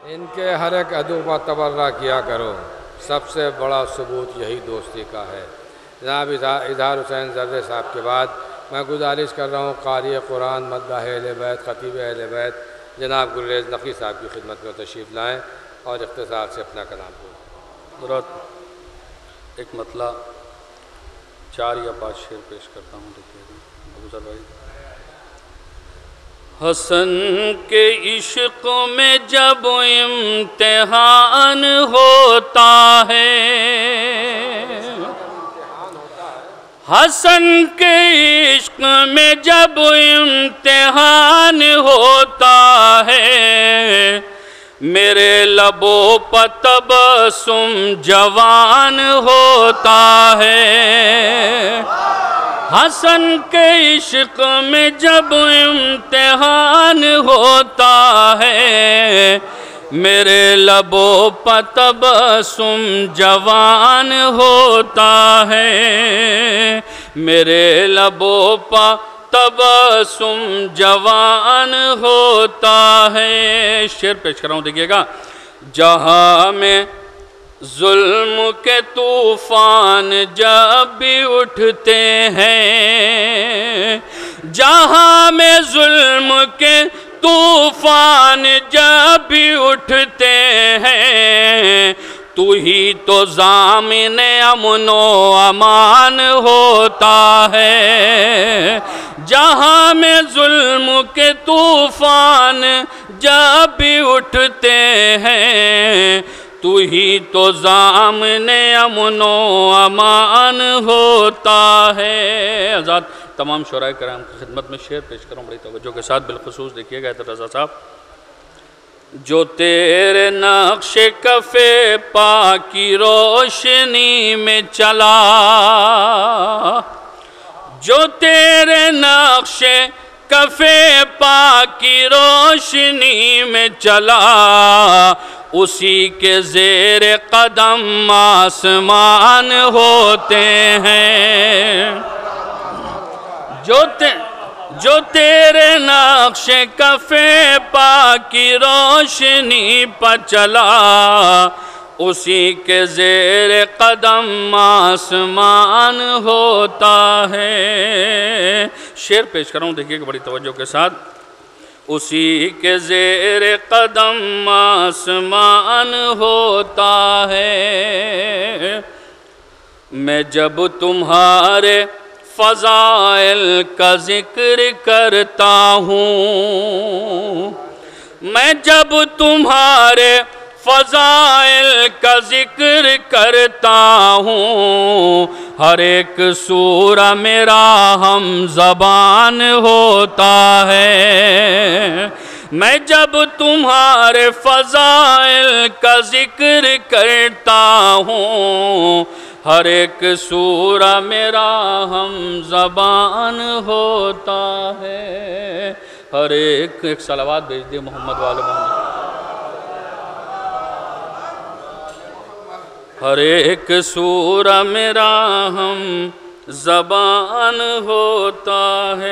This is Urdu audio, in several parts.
ان کے ہر ایک عدو کا تبرہ کیا کرو، سب سے بڑا ثبوت یہی دوستی کا ہے۔ جناب اظہار حسین زردے صاحب کے بعد میں گزارش کر رہا ہوں قاری قرآن مداح اہل بیت خطیب اہل بیت جناب گلریز نقوی صاحب کی خدمت میں تشریف لائیں اور اختصار سے اپنا کلام کو حضرات ایک مطلع 4 یا 5 شعر پیش کرتا ہوں، دیکھیے ابو ذر بھائی۔ حسن کے عشق میں جب امتحان ہوتا ہے، حسن کے عشق میں جب امتحان ہوتا ہے، میرے لبوں پر تبسم جوان ہوتا ہے۔ حسن کے عشق میں جب امتحان ہوتا ہے، میرے لبوں پر تبسم جوان ہوتا ہے، میرے لبوں پر تبسم جوان ہوتا ہے۔ شعر پیش کر رہا ہوں، دیکھیے گا۔ جہاں میں ظلم کے طوفان جب بھی اٹھتے ہیں، جہاں میں ظلم کے طوفان جب بھی اٹھتے ہیں، تو ہی تو ضامن امن و امان ہوتا ہے۔ جہاں میں ظلم کے طوفان جب بھی اٹھتے ہیں، تو ہی تو ضامن امن و امان ہوتا ہے۔ آزاد تمام شعراء کرام کی خدمت میں شعر پیش کروں بڑی توجہ کے ساتھ، بالخصوص دیکھیے گا حیدر رضا صاحب۔ جو تیرے نقش کف پا کی روشنی میں چلا، جو تیرے نقش کف پا کی روشنی میں چلا، اسی کے زیر قدم آسمان ہوتے ہیں۔ جو تیرے نقش کف پا کی روشنی پر چلا، اسی کے زیر قدم آسمان ہوتا ہے۔ شعر پیش کر رہا ہوں، دیکھیے کہ بڑی توجہ کے ساتھ۔ اسی کے زیر قدم آسمان ہوتا ہے۔ میں جب تمہارے فضائل کا ذکر کرتا ہوں، میں جب تمہارے فضائل کا ذکر کرتا ہوں، ہر ایک سورہ میرا ہم زبان ہوتا ہے۔ میں جب تمہارے فضائل کا ذکر کرتا ہوں، ہر ایک سورہ میرا ہم زبان ہوتا ہے۔ ہر ایک صلوات بھیج دے محمد والے محمد۔ ہر ایک سورہ میرا ہم زبان ہوتا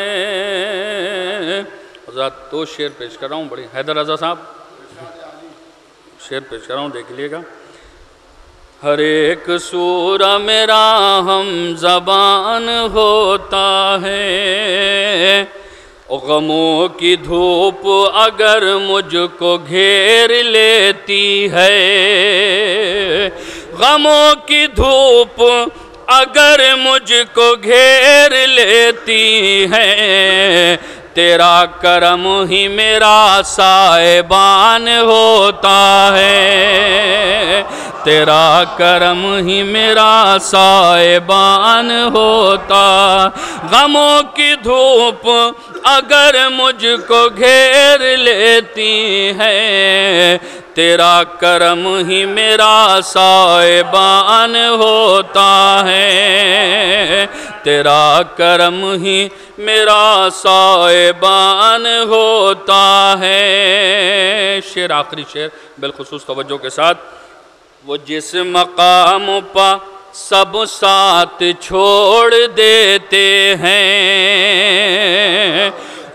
ہے۔ حضرات دو شعر پیش کر رہا ہوں، بڑی حیدر رضا صاحب شعر پیش کر رہا ہوں، دیکھ لیے گا۔ ہر ایک سورہ میرا ہم زبان ہوتا ہے، غموں کی دھوپ اگر مجھ کو گھیر لیتی ہے، غموں کی دھوپ اگر مجھ کو گھیر لیتی ہے، تیرا کرم ہی میرا سائبان ہوتا ہے، تیرا کرم ہی میرا سائبان ہوتا۔ غموں کی دھوپ اگر مجھ کو گھیر لیتی ہے، تیرا کرم ہی میرا سائبان ہوتا ہے، تیرا کرم ہی میرا سائبان ہوتا ہے۔ شعر آخری شعر بالخصوص توجہ کے ساتھ۔ وہ جس مقام پہ سب ساتھ چھوڑ دیتے ہیں،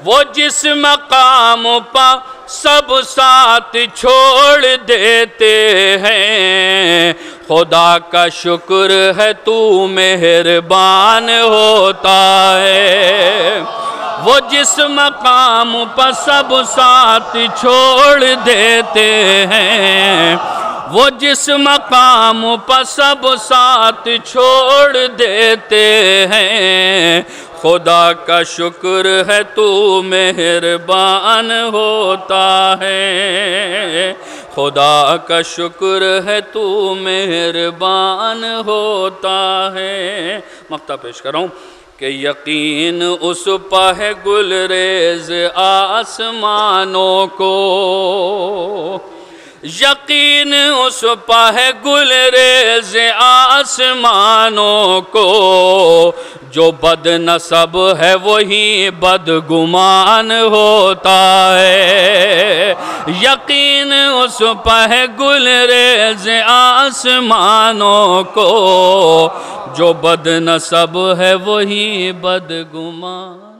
وہ جس مقام پر سب ساتھ چھوڑ دیتے ہیں، خدا کا شکر ہے تو مہربان ہوتا ہے۔ وہ جس مقام پر سب ساتھ چھوڑ دیتے ہیں، وہ جس مقام پر سب ساتھ چھوڑ دیتے ہیں، خدا کا شکر ہے تو مہربان ہوتا ہے، خدا کا شکر ہے تو مہربان ہوتا ہے۔ مقطع پیش کر رہا ہوں کہ یقین اس پہ ہے گلریز آسمانوں کو، یقین اس پہ ہے گلریز آسمانوں کو، جو بد نسب ہے وہی بدگمان ہوتا ہے، یقین اس پہ ہے گلریز آسمانوں کو، جو بد نسب ہے وہی بدگمان